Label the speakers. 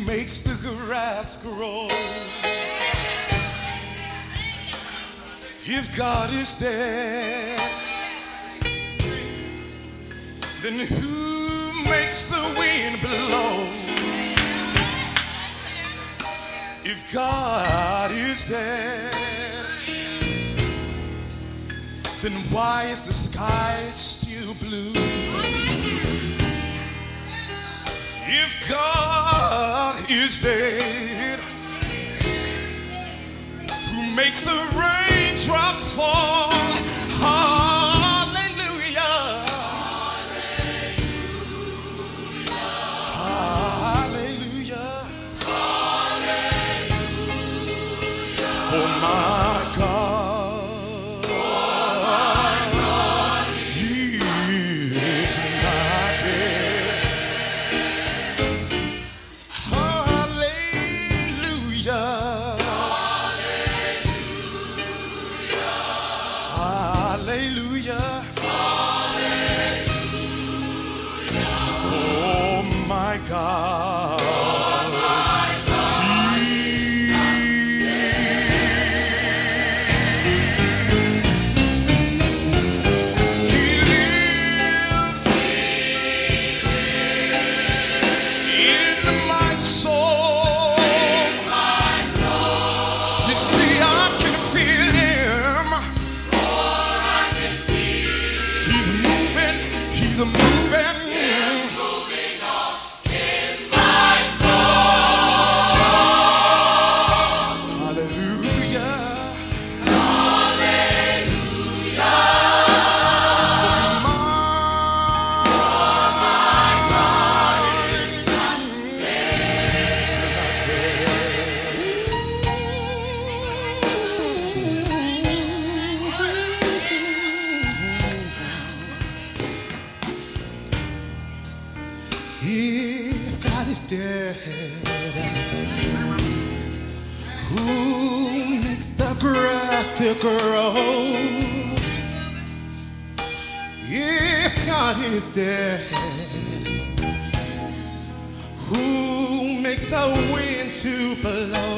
Speaker 1: makes the grass grow. If God is dead, then who makes the wind blow? If God is dead, then why is the sky still blue? If God is dead, who makes the raindrops fall? Hallelujah. Hallelujah. Hallelujah. For my God, He is not dead. Hallelujah. Hallelujah. Hallelujah. For my God, He lives in my soul. You see, I can feel Him. He's moving on in my soul. Hallelujah. Hallelujah. For my if God is dead, who makes the grass to grow? If God is dead, who makes the wind to blow?